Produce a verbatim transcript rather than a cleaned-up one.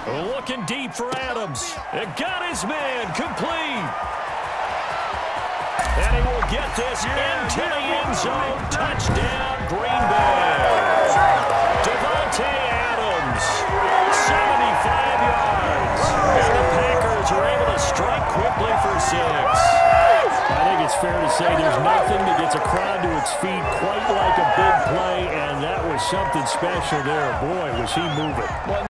Looking deep for Adams. It got his man complete. And he will get this into the end zone. Touchdown, Green Bay. Devontae Adams, seventy-five yards. And the Packers are able to strike quickly for six. I think it's fair to say there's nothing that gets a crowd to its feet quite like a big play, and that was something special there. Boy, was he moving.